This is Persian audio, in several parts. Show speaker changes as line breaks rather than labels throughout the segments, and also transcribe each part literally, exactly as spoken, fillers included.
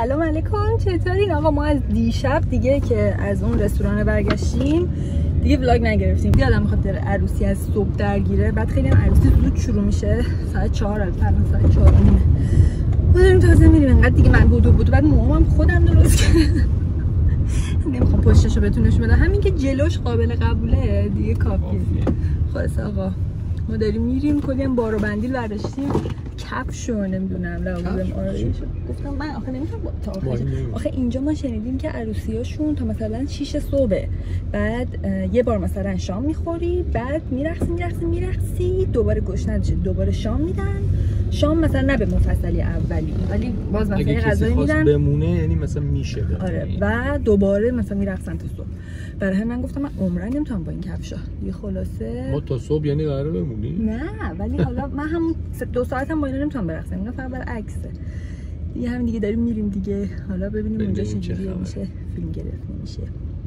سلام علیکم، چطورین آقا؟ ما از دیشب دیگه که از اون رستوران برگشتیم دیگه ولاگ نگرفتیم. یادم میخواد در عروسی از صبح درگیره، بعد خیلی هم عروسی زود شروع میشه، ساعت چهار البته ساعت چهار و نیمه. ما داریم تازه میریم، انقدر دیگه من بودو بود بعد موامم خودم درست کردم. نمیخوام پشتشو بهتون نشون بدم، همین که جلوش قابل قبوله دیگه کافیه. خلاص آقا ما داریم میریم، کلی هم بار و بندیل برداشتیم، کفشو نمیدونم لوازم آرایش. گفتم من آخه نمیتونم تا آخر. آخه اینجا ما شنیدیم که عروسیاشون تا مثلا شیش صبح، بعد یه بار مثلا شام میخوری، بعد میرقصی میرقصی میرقصی دوباره گشنه میشی، دوباره شام میدن. شام مثلا نه به مفصلی اولی، ولی باز مثلا غذایی میدن
بمونه، یعنی مثلا میشه بمونه.
آره و دوباره مثلا میرقصن تا صبح. برای همین من گفتم من عمرن نمیتونم با این کفشا. یه خلاصه
ما تا صبح یعنی قراره بمونیم؟
نه ولی حالا من هم دو ساعت هم با اینا نمیتونم برقصم، اینا فقط برای عکسه دیگه. همین دیگه داریم میریم دیگه، حالا ببینیم اونجا چجوری میشه فیلم گرفته میشه.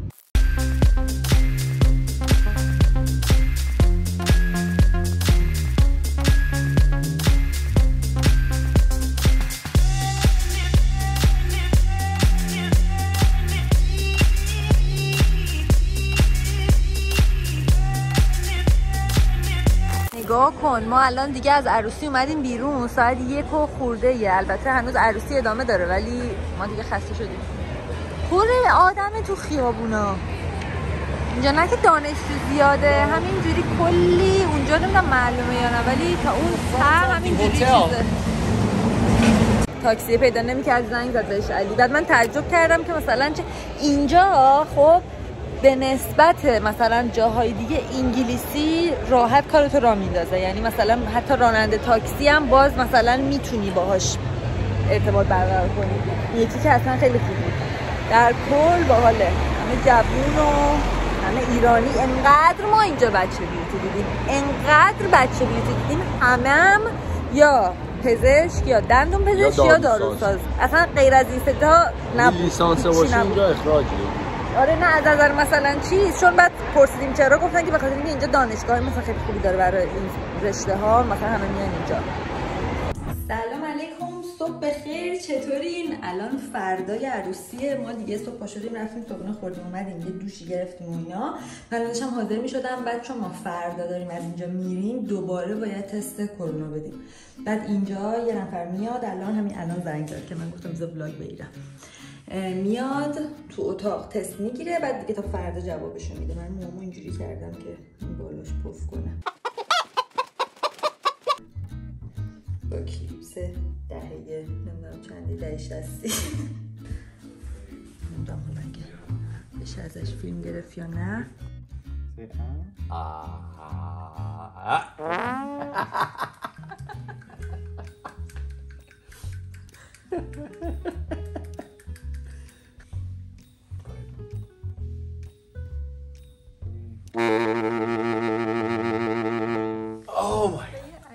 نگاه کن، ما الان دیگه از عروسی اومدیم بیرون، ساعت یک و خورده یه. البته هنوز عروسی ادامه داره ولی ما دیگه خسته شدیم. پره آدم تو خیابونا اینجا، نه که دانشجو زیاده، همینجوری کلی اونجا نمیدونم معلومه یا نه، ولی تا اون ته همینجوری چیزه. تاکسی پیدا نمی‌کرد، زنگ زد بهش علی. بعد من تعجب کردم که مثلا چه اینجا خب به نسبت مثلا جاهای دیگه انگلیسی راحت کارتو راه میندازه، یعنی مثلا حتی راننده تاکسی هم باز مثلا میتونی باهاش ارتباط برقرار کنی. یکی که اصلا خیلی خوب بود. در کل باحاله، همه جوون و همه ایرانی. انقدر ما اینجا بچه بیوتی دیدیم، انقدر بچه بیوتی دیدیم، همه هم یا پزشک یا دندون پزشک یا داروساز. اصلا غیر از این ستا نبود.
لیسانس باشه اینجا اخراجه.
آره نه از نظر مثلا چیز، چون بعد پرسیدیم چرا، گفتن که بخاطر اینکه اینجا دانشگاه مثلا خیلی خوبی داره برای این رشته ها، مثلا همه میان اینجا. سلام علیکم، صبح بخیر، چطورین؟ الان فردای عروسی ما دیگه. صبح پا شدیم رفتیم صبحونه خوردیم اومدیم یه دوشی گرفتیم و اینا. من داشتم حاضر می‌شدم، بعد چون ما فردا داریم از اینجا میریم دوباره باید تست کرونا بدیم. بعد اینجا یه نفر میاد، الان همین الان زنگ زد که من گفتم بذار ولاگ بگیرم. میاد تو اتاق تست میگیره، بعد دیگه تا فردا جوابشو میده. من موامو اینجوری کردم که این بالاش پف کنه. با کلیپس دهه نمیدونم چندی، دهه شصتی. نمیدونم حالا اگه بشه ازش فیلم گرفت یا نه.
Oh my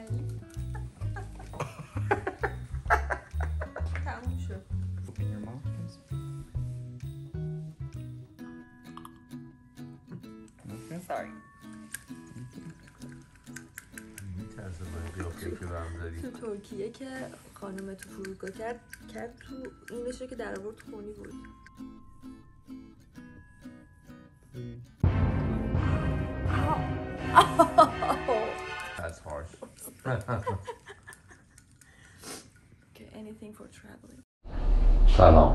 تموم شد. Sorry. تو ترکیه که خانم تو فرودگاه کرد کرد تو این بشه که در آورد خونی بود.
That's harsh.
Okay, anything for traveling.
سلام.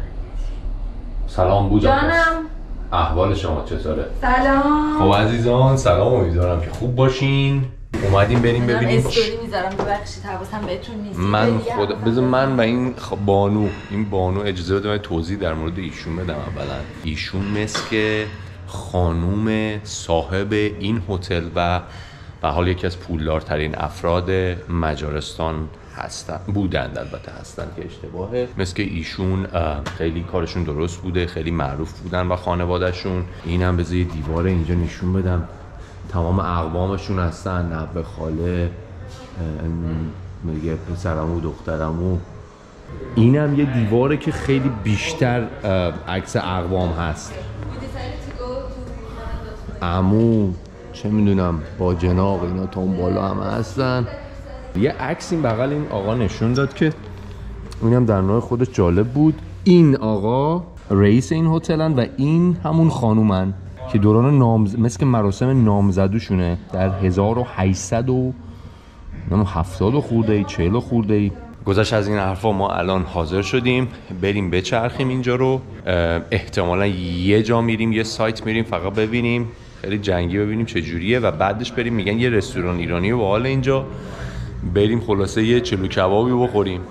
سلام بوجا.
جانم.
احوال شما چطوره؟
سلام.
خب عزیزان سلام، امیدوارم که خوب باشین. اومدیم بریم ببینیم.
استوری میذارم، ببخشید حواسم بهتون نیست.
من خدا بذار من و این بانو این بانو اجازه بده من توضیح در مورد ایشون بدم. اولا ایشون مثل که خانوم صاحب این هتل و به حال یکی از پولدارترین افراد مجارستان هستن بودند، البته هستن که اشتباهه. مثل که ایشون خیلی کارشون درست بوده، خیلی معروف بودن و خانوادهشون. اینم بذار یه دیوار اینجا نشون بدم، تمام اقوامشون هستن، نوه خاله، میگه پسرمو دخترمو. اینم یه دیواره که خیلی بیشتر عکس اقوام هست. عمو چه میدونم با جناق اینا تا اون بالا همه هستن. یه عکس این بغل این آقا نشون داد که اینم در نوع خودش جالب بود. این آقا رئیس این هتلن و این همون خانومن که دوران نامز... مثل که مراسم نامزدوشونه در هزار و هشتصد و هفتاد و خورده ای چهل و خورده ای. گذشت از این حرفا ما الان حاضر شدیم بریم بچرخیم اینجا رو. احتمالا یه جا میریم یه سایت میریم فقط ببینیم خیلی جنگی ببینیم چه جوریه و بعدش بریم میگن یه رستوران ایرانی با حال اینجا بریم خلاصه یه چلو کبابی بخوریم.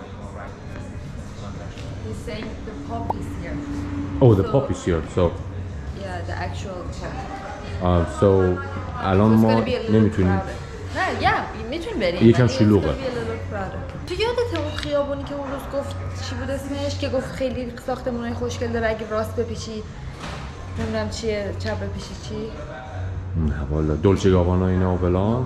Oh, the pop is here. So.
Yeah, the actual pop.
Uh, so الان ما نمیتونیم.
نه، یا میتونیم بریم.
یکم شلوغه.
تو یادت اون خیابونی که اون روز گفت چی بود اسمش که گفت خیلی ساختمونای خوشگل داره اگه راست بپیچی نمیدونم چیه چپ بپیچی چی؟
نه والا دولچه گابانا اینا و فلان.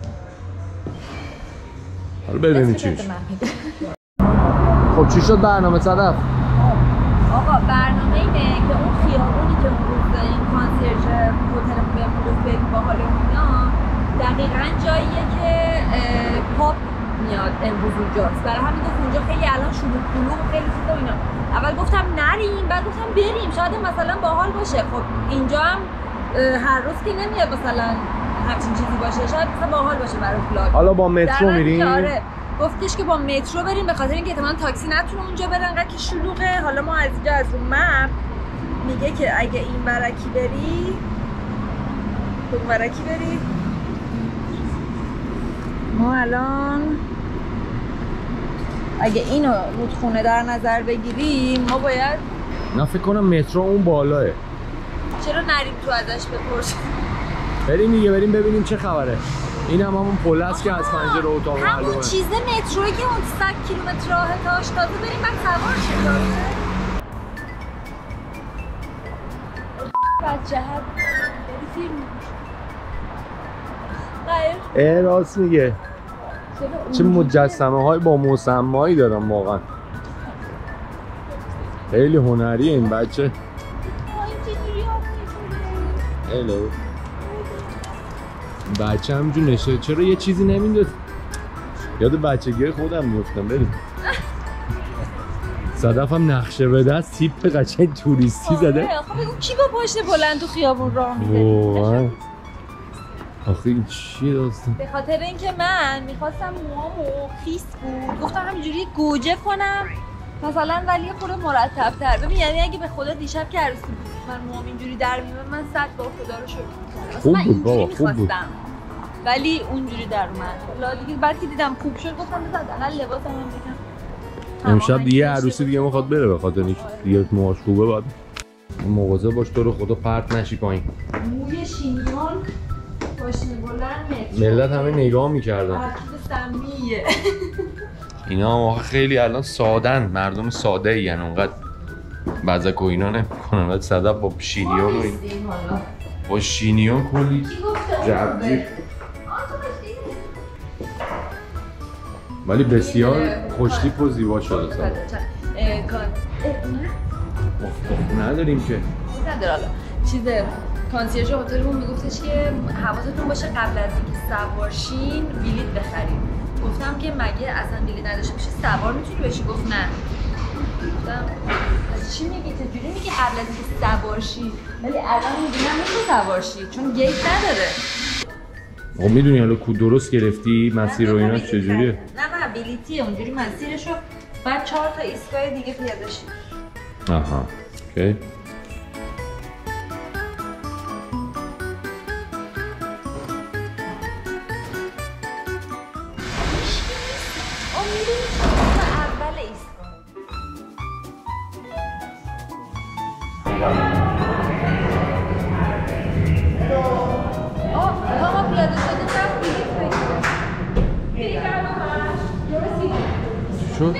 حالا ببینیم چی میشه. خب چی شد برنامه صدف؟
آقا برنامه اینه که اون خیابونی که اون روز این کانسرج هتلمون بهمون گفت بریم با حال اینا دقیقاً جاییه که پاپ میاد امروز اونجاست. برای همین گفت اونجا خیلی الان شلوغ پلوغ و خیلی چیزا اینا. اول گفتم نریم بعد گفتم بریم شاید مثلا باحال باشه. خب اینجا هم هر روز که نمیاد مثلا همچین چیزی باشه شاید مثلا باحال باشه برای ولاگ.
حالا با مترو میریم؟
آره گفتش که با مترو بریم به خاطر اینکه احتمالاً تاکسی نتونه اونجا بره انقدر که شلوغه. حالا ما از اینجا از اون مپ میگه که اگه این برکی بری اون برکی بری ما الان اگه اینو رودخونه در نظر بگیریم ما باید
نه فکر کنم مترو اون بالاه.
چرا نریم تو ازش بپرسیم؟
بریم دیگه بریم ببینیم چه خبره. این هم همون پل است که از پنجره اتاق معلومه.
همون چیز مترویی که اون صد کیلومتر راه تاش تازه بریم بعد سوار شیم. بچه هر فیلم غیر
اه راست میگه. چه مجسمه های با مسمایی دارم واقعا. خیلی هنریه این بچه. هلو بچه همینجور نشه چرا یه چیزی نمیداد؟ یاد بچگی خودم میفتم. بریم صدف هم نقشه به دست تیپ قشنگ توریستی زده.
خب بگو کی با پشت بلند تو خیابون راه میده؟
واقعا آخه این چیه داستان؟
به خاطر اینکه من میخواستم موامو خیس بود گفتم همینجوری گوجه کنم مثلا ولی خود مرتب تر. ببین یعنی اگه به خدا دیشب که عروسی بود من موام اینجوری در میومد من صد بار خدا رو شکر می‌کردم.
خوب بود بابا خوب بود
ولی اونجوری در اومد. حالا دیگه بعد که دیدم خوب شد گفتم بذار حداقل لباسم هم بگم
امشب دیگه عروسی دیگه میخواد بره به خاطر اینکه دیگه موهاش خوبه بعد مواظب باش تو رو خدا پرت نشی پایین.
موی شینیون پاشنه بلند
ملت همه نگاه میکردن.
ترکیب سمیه.
اینا خیلی الان سادن مردم ساده ای یعنی اونقدر بزک و اینا نمیکنن. بعد صدف با شینیون و این با شینیون کلی جبگیر ولی بسیار خوشتیپ و زیبا شده صدف. نداریم که
نداره. حالا چیز کانسیرژ هتلمون میگفتش که حواستون باشه قبل از اینکه سوار شین بلیط بخرید. گفتم که مگه اصلا بلیط نداشته باشی سوار میتونی بشی؟ گفت نه. گفتم از چی میگی؟ چجوری میگی قبل از اینکه سوار شی؟ ولی الان میگی نمیتونی سوار شی چون گیت نداره.
آقا میدونی حالا کو درست گرفتی مسیر رو اینا چجوریه؟
نه نه بلیطیه اونجوری مسیرشو بعد چهار تا ایستگاه دیگه پیاده شی.
آها اوکی. شد؟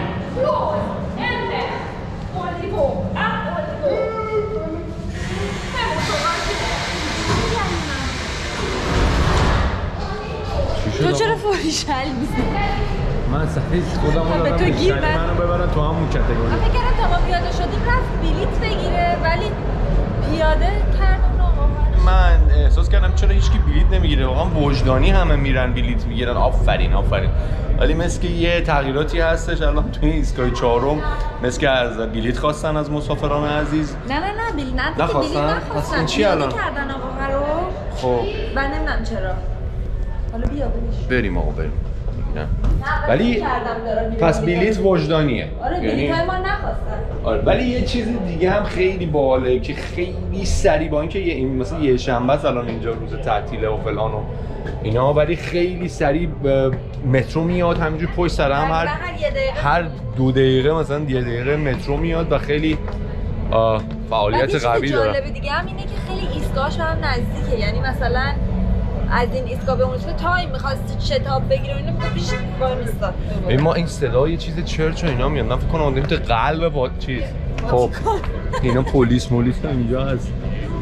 تو چرا فوریشل میزنی؟
من صحیح خودم رو دارم بیشتری منو ببرن تو همون کتگوری.
من فکر کردم تا ما پیاده شدیم رفت بلیط بگیره ولی پیاده کردم آقا.
من احساس کردم چرا هیچکی بلیت نمیگیره، واقعا وجدانی همه میرن بلیت میگیرن. آفرین آفرین. ولی مثل که یه تغییراتی هستش الان توی ایستگاه چهارم، مثل که از بلیت خواستن از مسافران عزیز.
نه نه نه بلیت نه
نخواستن.
نخواستن.
چی الان
کردن آقا رو؟
خب
من نمیدونم چرا. حالا بیا
بریم آقا بریم. نه ولی پس بلیت وجدانیه.
آره بلیط های ما نخواستن.
آره ولی یه چیز دیگه هم خیلی باحاله که خیلی سریع، با اینکه یه این مثلا یه شنبه است الان اینجا روز تعطیله و فلان و اینا، ولی خیلی سریع مترو میاد همینجور پشت سر هم، هر هر دو دقیقه مثلا یه دقیقه مترو میاد و خیلی فعالیت قوی داره.
جالب دیگه هم اینه که خیلی ایستگاهش هم نزدیکه، یعنی مثلا از این ایستگاه به اون ایستگاه تایم می‌خواست شتاب بگیره اینا میگه پیش وای میستاد.
ببین ما این صدا یه چیز چرچ و اینا میاد، من فکر کنم اون تو قلب با چیز. خب اینا پلیس مولیس اینجا هست.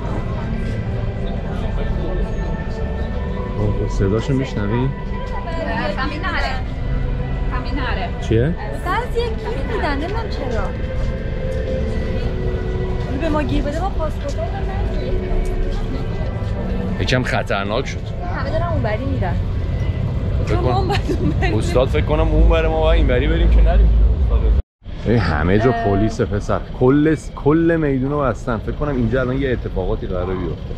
خب صداشو میشنوی؟
کامیناره کامیناره
چیه؟
از یک کی میدن نمیدونم چرا. به ما گیر بده ما پاسپورت رو نمیدیم.
یکم خطرناک شد.
همه دارن اونوری میرن.
استاد فکر کنم اون بره ما این بری بریم که نریم. همه جا پلیس پسر، کل کل میدون رو بستن. فکر کنم اینجا الان یه اتفاقاتی قراره بیفته.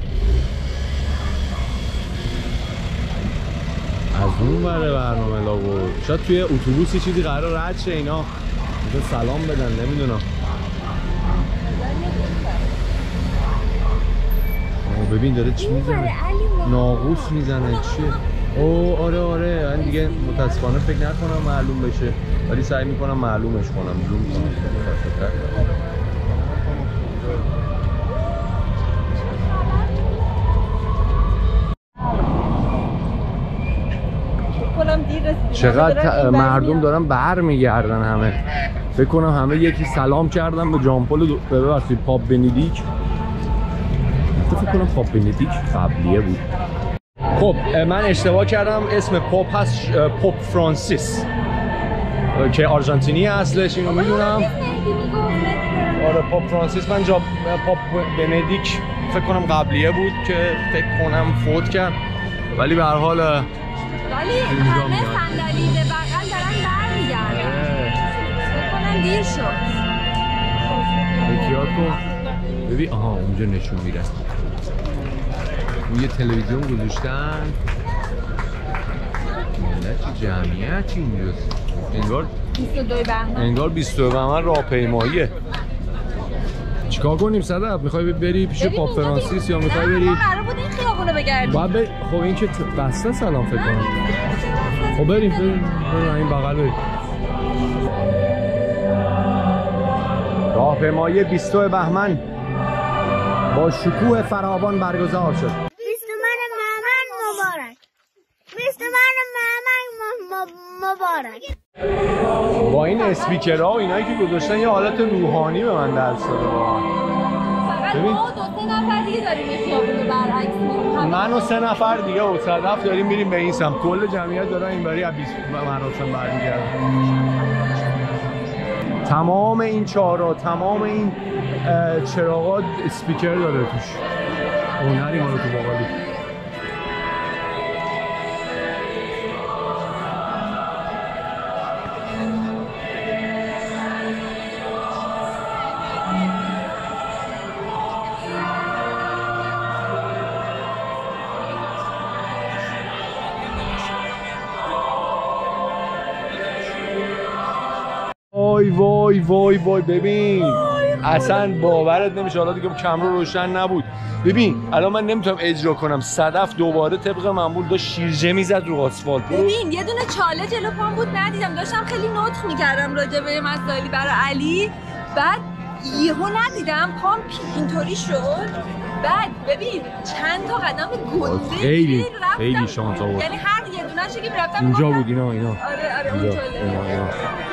از اون بره برنامه لا بود. شاید توی اتوبوسی چیزی قرار رد شه اینا. اینجا سلام بدن نمیدونم. ببین داره چی میزنه؟ ناقوس میزنه چیه؟ او آره آره من دیگه متاسفانه فکر نکنم معلوم بشه، ولی سعی میکنم معلومش کنم، زوم کنم. چقدر مردم دارن برمیگردن همه. فکر کنم همه یکی سلام کردن به ژان پل ببخشید پاپ بندیک. فکر کنم پاپ بندیک قبلیه بود. خب من اشتباه کردم، اسم پاپ هست پاپ فرانسیس که آرژانتینی اصلش، اینو میدونم. آره پاپ فرانسیس. من جا پاپ بندیک فکر کنم قبلیه بود که فکر کنم فوت کرد، ولی به هر حال
ولی همه صندلی به بغل دارن برمیگردن. فکر کنم دیر شد.
احتیاط کن. ببین آها اونجا نشون میده. یه تلویزیون گذاشتن. ملت جمعیت اینجاست. انگار
بیست و دو بهمن.
انگار بیست و دو بهمن راهپیماییه. چیکار کنیم صدف؟ میخوای بری پیش پاپ فرانسیس یا میخوای بری؟
ما قرار بود این خیابونو بگردیم.
باید بری. خب این که بسته سلام فکر کنم. خب بریم بریم بریم این بغل بریم. راهپیمایی بیست و دو بهمن با شکوه فراوان برگزار شد.
بیست و دو بهمن مبارک. بیست و دو بهمن مبارک.
با این اسپیکرها و اینایی که گذاشتن یه حالت روحانی به من درس داده.
ببین ما دو سه نفر دیگه داریم این خیابونو برعکس میریم.
من و سه نفر دیگه و صدف داریم میریم به این سمت. کل جمعیت دارن اینوری از بیست مراسم برمیگردن. تمام این چهارراه، تمام این چراغات اسپیکر داره توش. هنری ما رو تو باقالی. وای وای وای وای ببین اصلا باورت نمیشه. حالا دیگه کامera روشن نبود. ببین الان من نمیتونم اجرا کنم. صدف دوباره طبق معمول داشت شیرجه میزد رو آسفالت.
ببین یه دونه چاله جلو پام بود ندیدم، داشتم خیلی نطق میکردم راجع به مسائلی برای علی، بعد یهو ندیدم پام اینطوری شد. بعد ببین چند تا قدم گنده
خیلی خیلی شانس آورد.
یعنی هر یه دونه‌ش که میرفتم
اینجا بود اینا اینا.
آره آره اون چاله.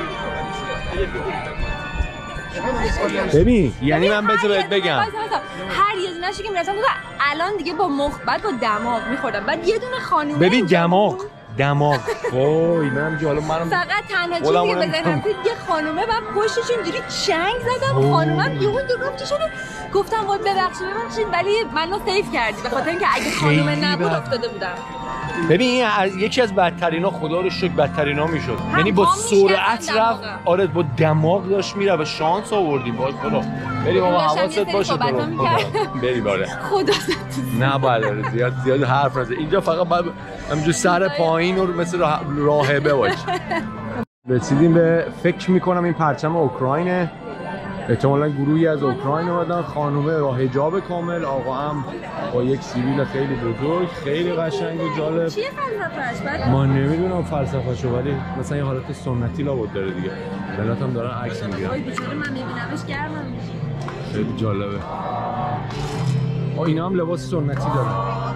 ببین یعنی من بذار بهت بگم
هر یه دونه‌ش که میرفتم الان دیگه با مخ بعد با دماغ میخوردم. بعد یه دونه خانومه
ببین دماغ دماغ وای منم جالب منم
فقط تنها چیزی که بزنم که یه خانومه و پشتش اینجوری چنگ زدم خانومم یهو دو گفت چی شده گفتم وای ببخشید ببخشید ولی منو سیف کردی به خاطر اینکه اگه خانومه نبود افتاده بودم.
ببین این یکی از بدترینا خدا رو شکر بدترینا میشد یعنی با سرعت رفت آره با دماغ داشت میره و شانس آوردیم وای خدا بریم آقا حواست باشه بریم باره
خدا
نه باید زیاد زیاد حرف نزن اینجا فقط باید همینجور سر پایین رو مثل راهبه باشه. رسیدیم به فکر میکنم این پرچم اوکراینه احتمالاً گروهی از اوکراین اومدن خانومه با حجاب کامل آقا هم با یک سیبیل خیلی بزرگ خیلی قشنگ و جالب.
چیه فلسفه‌اش؟
ما نمیدونم فلسفه‌شو ولی مثلا یه حالت سنتی لابد داره دیگه ملت هم دارن عکس میگیرن.
وای بیچاره من میبینمش گرمم میشه
خیلی جالبه. آ اینا هم لباس سنتی دارن.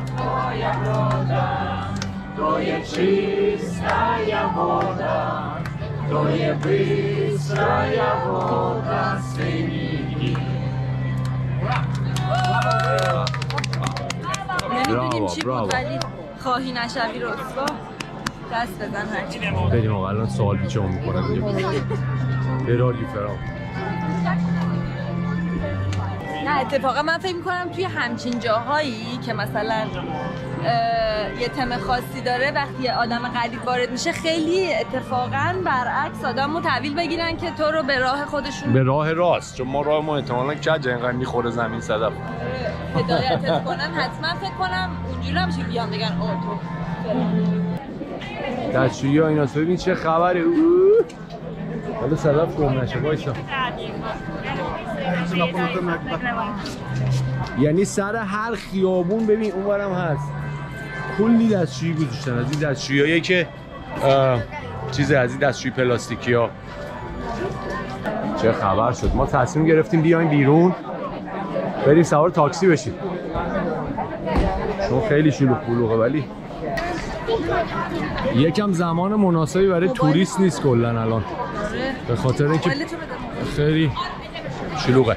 Tvoje bystra voda svinji.
نمیدونیم چی بود ولی خواهی نشوی رسوا دست بزن هرچی
بریم آقا الان سوال پیچه هم میکنن براری فرام.
نه اتفاقا من فکر میکنم توی همچین جاهایی که مثلا یه تم خاصی داره وقتی یه آدم غریب وارد میشه خیلی اتفاقا برعکس آدمو تحویل بگیرن که تو رو به راه خودشون
به راه راست چون ما راه ما احتمالاً کج اینقدر میخوره زمین صدف
هدایتت کنن حتما فکر کنم اونجوری نمیشه بیان بگن آ تو
دستشویی ها اینا ببین چه خبره حالا صدف گم نشه وایسا یعنی سر هر خیابون ببین اونورم هست کلی دستشویی گذاشتن از این دستشوییایی که چیز از این دستشویی پلاستیکی ها. چه خبر شد ما تصمیم گرفتیم بیایم بیرون بریم سوار تاکسی بشیم چون خیلی شلوغ بلوغه ولی یکم زمان مناسبی برای توریست نیست کلا الان به خاطر اینکه خیلی شلوغه.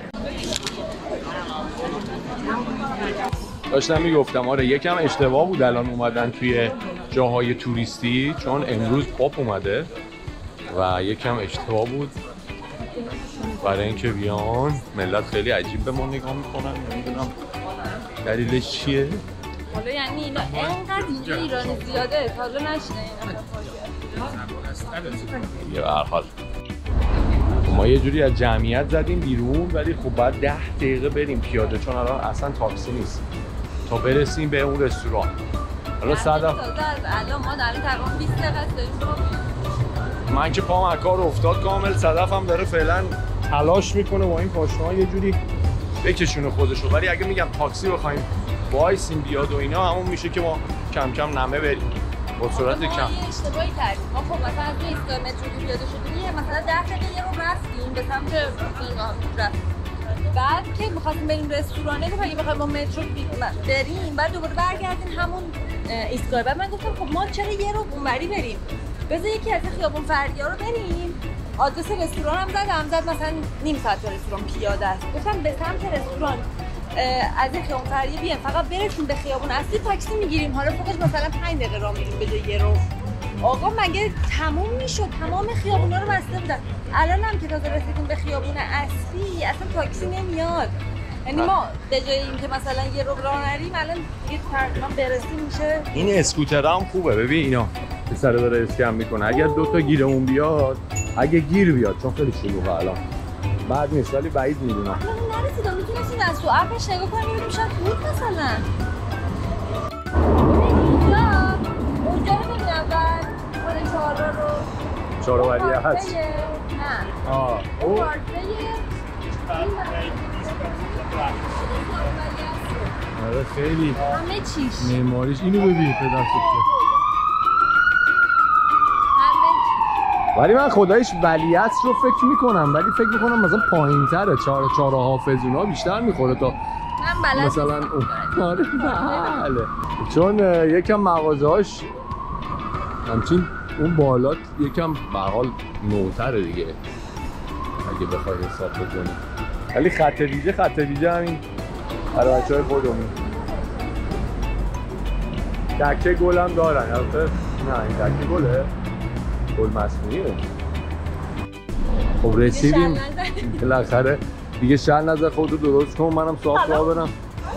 داشتم میگفتم آره یکم اشتباه بود الان اومدن توی جاهای توریستی چون امروز پاپ اومده و یکم اشتباه بود برای اینکه بیان ملت خیلی عجیب به ما نگاه میکنن نمیدونم دلیلش چیه.
حالا یعنی اینا اینقدر اینجا ایرانی زیاده تا حالا نشینه اینا
یه برحال ما یه جوری از جمعیت زدیم بیرون ولی خب باید ده دقیقه بریم پیاده چون الان اصلا تاکسی نیست تا برسیم به اون رستوران. حالا صدف
الان ما داریم تقریبا بیست دقیقه است داریم
من که پام از کار افتاد کامل صدف هم داره فعلا تلاش میکنه با این پاشنه‌ها یه جوری بکشونه خودشو ولی اگه میگم تاکسی بخوایم وایسیم بیاد و اینا همون میشه که ما کم کم نمه بریم با سرعت کم.
ما اشتباهی کردیم ما خب مثلا از ایستگاه مترو پیاده شدیم مثلا ده دقیقه یه رو رفتیم به سمت رفتیم بعد که می‌خواستیم بریم رستورانه گفتم اگه بخوایم با مترو بریم بعد دوباره برگردیم همون ایستگاه بعد من گفتم خب ما چرا یه رو اونوری بریم بذار یکی از خیابون فردیا رو بریم آدرس رستوران هم زدم زد مثلا نیم ساعت تا رستوران پیاده است گفتم به سمت رستوران از این خیابون فردیا بیایم فقط برسیم به خیابون اصلی تاکسی میگیریم حالا فقط مثلا پنج دقیقه راه میریم به جای یه رو. آقا مگه تموم میشد تمام خیابونا رو بسته بودن الان هم که تازه رسیدیم به خیابون اصلی اصلا تاکسی نمیاد یعنی ما به جای اینکه مثلا یه رو راه نریم الان دیگه تقریبا برسیم میشه.
این اسکوتر هم خوبه ببین اینا پسر داره اسکم میکنه اگر دو تا گیرمون بیاد اگه گیر بیاد چون خیلی شلوغه الان بعد نیست ولی بعید میدونم
من نرسیدم میتونستیم از تو اپش نگاه کنیم ببینیم شاید بود مثلا اینجا اونجا رو ببین اول خود چهارراه رو
چهارراهی هست
نه
آه
اون
او آره خیلی
همه چیش
معماریش اینو ببین پدر سوخته ولی من خدایش ولیعصر رو فکر میکنم ولی فکر میکنم مثلا پایین تره چهار چهار حافظ اونا بیشتر میخوره تا
من بلد
مثلا آره بله چون یکم مغازه‌هاش همچین اون بالات یکم به حال نوتره دیگه اگه بخوای حساب بکنی ولی خط ویژه خط ویژه همین برای بچه‌های خودمون دکه گل هم دارن البته نه این دکه گله گل مصنوعیه. خب رسیدیم بالاخره دیگه. شهر نظر خودتو درست کن منم صاف راه برم.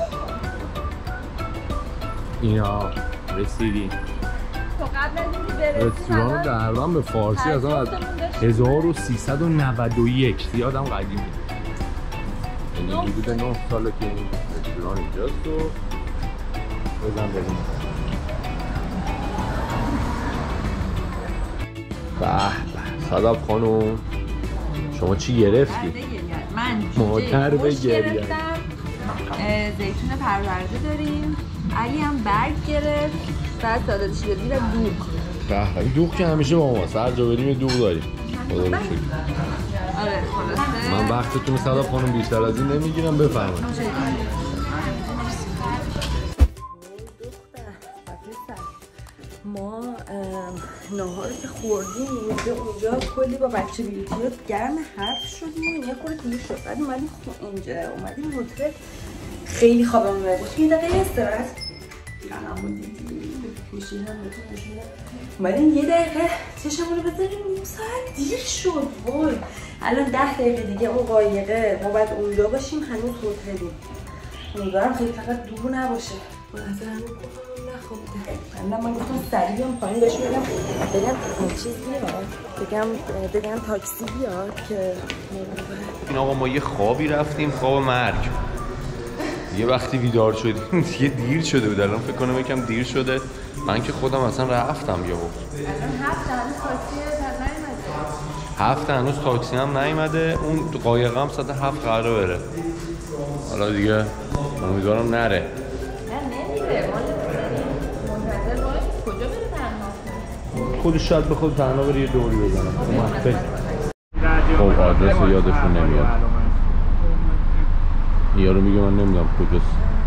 اینا رسیدیم.
تو قبل از اینکه برسیم
رستوران دربم به فارسی از آن هزار و سیصد و نود و یک زیادم قدیمی. یعنی حدود نه ساله که این رستوران اینجاست و بزن بریم. به به صدف خانم شما چی گرفتی؟
من
مادر به گریه.
زیتون پرورده داریم. علی هم برگ گرفت. بعد سالاد شیرازی و دوغ.
به به دوغ که همیشه با ما هر جا بریم دوغ داریم. خدا رو شکر.
آره خلاصه
من وقتتون صدف خانم بیشتر از این نمیگیرم بفرمایید.
ما ناهار که خوردیم اینجا اونجا کلی با بچه بیوتیات گرم حرف شدیم و یه خورده دیر شد. بعد اومدیم اینجا اومدیم هتل خیلی خوابمون میاد. یه دقیقه استراحت قلمو دیدی پوشیدم بهتون نشونم. اومدیم یه دقیقه چشمون رو بزنیم نیم ساعت دیر شد. وای الان ده دقیقه دیگه اون قایقه ما باید اونجا باشیم. هنوز هتلیم. امیدوارم خیلی فقط دور نباشه. به نظر همین نخوابیده. من گفتم سریع بیام پایین بهش بگم بگم چیز بیاد بگم بگم تاکسی بیاد که
این آقا ما یه خوابی رفتیم خواب مرگ. یه وقتی بیدار شدیم دیگه دیر شده بود. الان فکر کنم یکم دیر شده. من که خودم اصلا رفتم یهو.
الان هفت هنوز تاکسی نیومده.
هفت هنوز تاکسی هم نیومده. اون قایقه هم ساعت هفت قراره بره. حالا دیگه امیدوارم نره. خودش شاید به خود تنها بره یه دوری بزنم. خب آدرس یادشون نمیاد. یارو میگه من نمیدونم کجاست.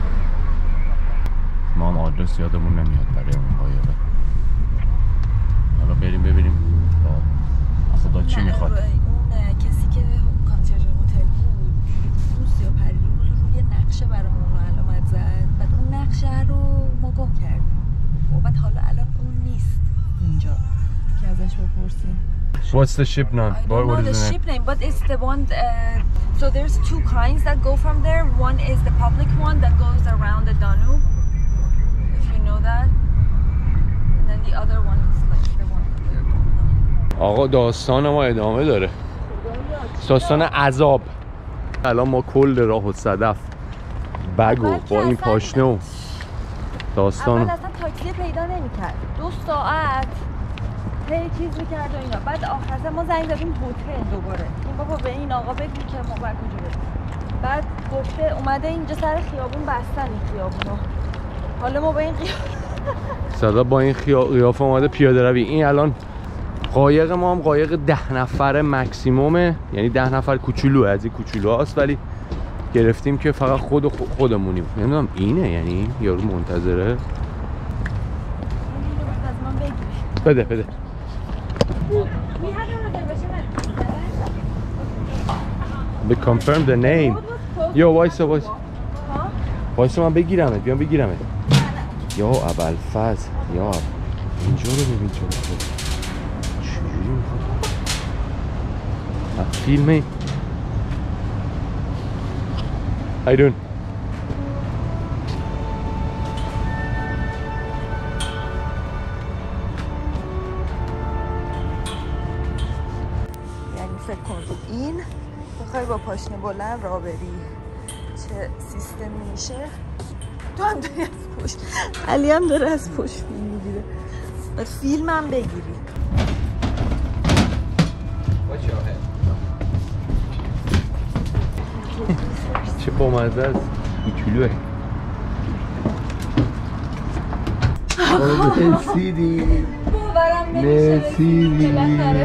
ما هم آدرس یادمون نمیاد برای اون قایقه. حالا بریم ببینیم خدا چی میخواد.
اون کسی که کانسیرژ هتل بود اون سیاپریوز روی نقشه برامون علامت زد. بعد اون نقشه رو ما گم کردیم. و بعد حالا الان اون نیست اینجا که ازش بپرسیم.
What's the ship name?
I don't know the ship name, but it's the one. Uh, so there's two kinds that go from there. One is the public one that goes around the Danube, if you know that, and then the other one is like the one that we're going on.
آقا داستان ما ادامه داره. داستان عذاب. الان ما کل راه و صدف بگو با این پاشنه و داستان.
اول اصلا تاکسی پیدا نمی‌کرد. دو ساعت هی چیز میکرد و اینا. بعد آخر ما زنگ زدیم هتل دوباره. این بابا به این آقا بگو که ما باید کجا بریم. بعد گفته اومده اینجا سر خیابون بستن این خیابونو. حالا ما با این قیافه
صدا با این قیافه اومده پیاده روی. این الان قایق ما هم قایق ده نفره مکسیمومه. یعنی ده نفر کوچولوه از این کوچولوهاست ولی گرفتیم که فقط خود خودمونیم. نمیدونم اینه یعنی یارو منتظره. بده بده. They confirm the name. Yo, وایسا وایسا. وایسا من بگیرمت. بیام بگیرمت. یا ابوالفضل. یا اینجا رو ببین چرا خود. چجوری میخواد؟ فیلمه. How you doing?
این بخوای با پاشنه بلند را بری چه سیستمی میشه. تو هم داری از پشت علی هم داره از پشت فیلم میگیره. بعد فیلم هم بگیری.
چه بامزه است. کوچولوه. نسیدی
باورم نمیشه.
نسیدی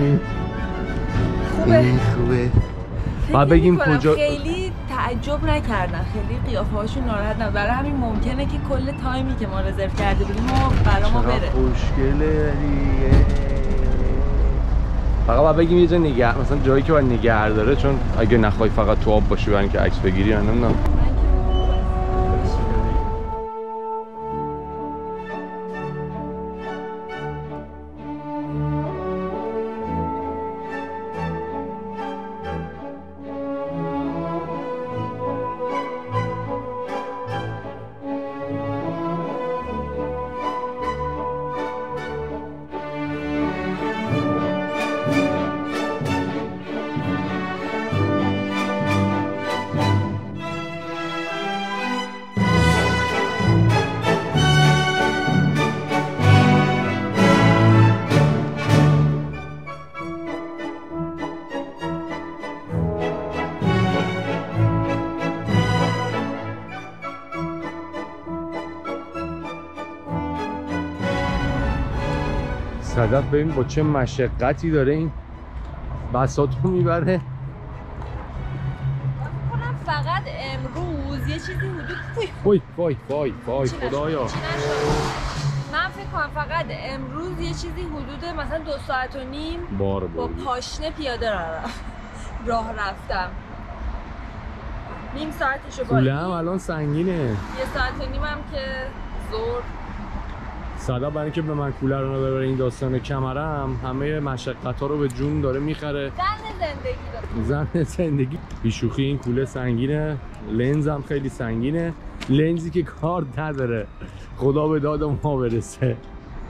خوبه.
این خوبه. بعد بگیم کجا.
خیلی تعجب نکردن. خیلی قیافه هاشون ناراحت نبود. برای همین ممکنه که کل تایمی که ما رزرو کرده بودیم ما برای ما بره.
خوشگله دیگه. فقط باید بگیم یه جا نگه مثلا جایی که باید نگه داره چون اگه نخوای فقط تو آب باشی برای اینکه عکس بگیری من نمیدونم. صدف ببین با چه مشقتی داره این بساطو میبره.
کنم فقط امروز یه چیزی حدود
وای وای وای وای خدایا.
من فکر کنم فقط امروز یه چیزی حدود مثلا دو ساعت و نیم
بار
با پاشنه پیاده راه رفتم. نیم ساعتشو با
کوله هم الان سنگینه.
یه ساعت و نیم هم که زور.
صدف برای اینکه به من کوله رو ببره این داستان کمرم همه مشقت ها رو به جون داره میخره.
زن زندگی داره.
زن زندگی. بیشوخی این کوله سنگینه، لنز هم خیلی سنگینه، لنزی که کار نداره. خدا به داد ما برسه.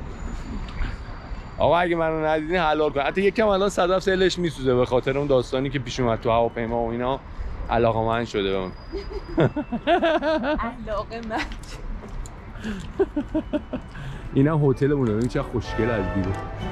آقا اگه منو ندیدین حلال کن. حتی یکم الان صدف سلش میسوزه به خاطر اون داستانی که پیش اومد تو هواپیما و اینا. علاقه‌مند شده به من.
علاقه‌مند.
اینا هتلمونه. ببین چه خوشگل از دیده.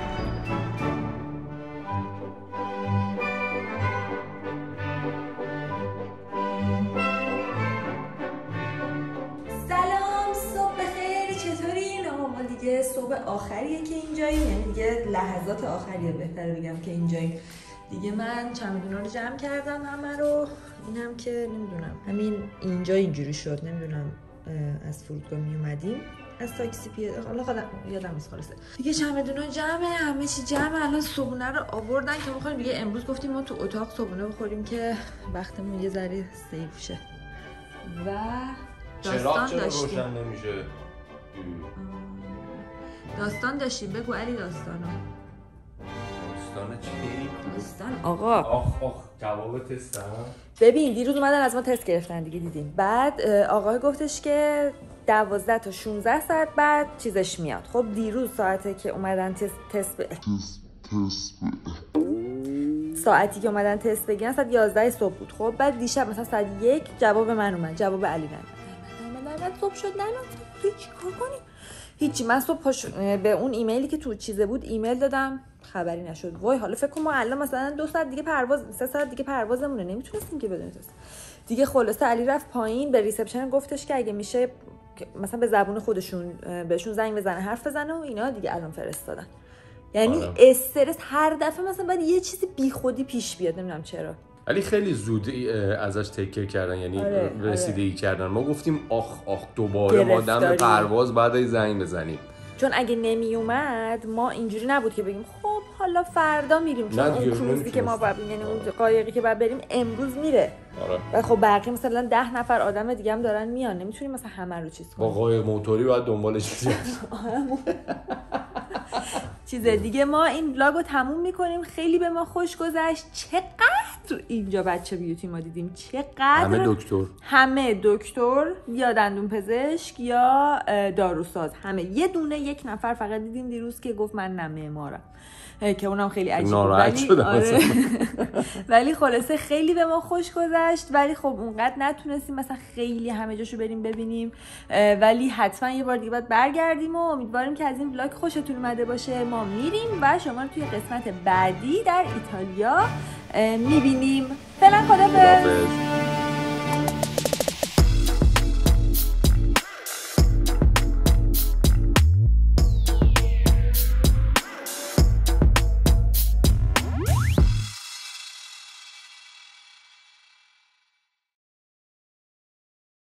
سلام، صبح بخیر. چطورین؟ آقا ما دیگه صبح آخریه که اینجاییم، یعنی دیگه لحظات آخریه بهتره بگم که اینجاییم. دیگه من چمدونا رو جمع کردم همه رو. اینم که نمیدونم همین اینجا اینجوری شد، نمیدونم از فرودگاه می اومدیم از تاکسی پیاده، حالا خودم یادم نیست خالصه. دیگه چمدونا جمعه، همه چی جمعه. الان صبحونه رو آوردن که بخوریم. دیگه امروز گفتیم ما تو اتاق صبحونه بخوریم که وقتمون یه ذره سیف شه. و داستان
چرا
داشتیم.
روشن نمیشه؟
داستان داشتیم. بگو علی داستانو.
داستان چی؟
داستان آقا.
آخ آخ جواب تست هم.
ببین دیروز اومدن از ما تست گرفتن دیگه، دیدیم. بعد آقای گفتش که دوازده تا شانزده ساعت بعد چیزش میاد. خب دیروز ساعتی که اومدن تست تست ب... ساعتی که اومدن تست بگیرن ساعت یازده صبح بود. خب بعد دیشب مثلا ساعت یک جواب من اومد، جواب علی من. من صبح شد نه تو چیکار کنیم؟ هیچی. من صبح پاش... به اون ایمیلی که تو چیزه بود ایمیل دادم، خبری نشد. وای حالا فکر کنم ما الان مثلا دو ساعت دیگه پرواز، سه ساعت دیگه پروازمونه، نمیتونستیم که بدونیم تست. دیگه خلاصه علی رفت پایین به ریسپشن گفتش که اگه میشه مثلا به زبون خودشون بهشون زنگ بزنه حرف بزنه و اینا. دیگه الان فرستادن. یعنی آره. استرس هر دفعه مثلا باید یه چیزی بیخودی پیش بیاد، نمیدونم چرا.
ولی خیلی زود ازش تکیه کردن، یعنی
آره،
رسیدگی
آره.
کردن. ما گفتیم آخ آخ دوباره ما دم پرواز بعد زنگ بزنیم،
چون اگه نمی اومد ما اینجوری نبود که بگیم خب حالا فردا میریم، چون اون کروزی که ما باید، یعنی اون قایقی که باید بریم امروز میره.
آره.
و خب باقی مثلا ده نفر آدم دیگه هم دارن میان، نمیتونیم مثلا همه رو چیز کنیم.
با قایق موتوری باید دنبالش بریم.
چیز دیگه. ما این ولاگو تموم میکنیم. خیلی به ما خوش گذشت. چقدر اینجا بچه بیوتی ما دیدیم، چقدر
همه دکتر
همه دکتر یا دندون پزشک یا داروساز، همه. یه دونه یک نفر فقط دیدیم دیروز که گفت من نه معمارم، که اونم خیلی عجیبه.
ولی
آره. ولی خلاصه خیلی به ما خوش گذشت. ولی خب اونقدر نتونستیم مثلا خیلی همه جاشو بریم ببینیم، ولی حتما یه بار دیگه باید برگردیم و امیدواریم که از این ولاگ خوشتون اومده باشه. ما میریم و شما رو توی قسمت بعدی در ایتالیا میبینیم. فعلا خدافظ.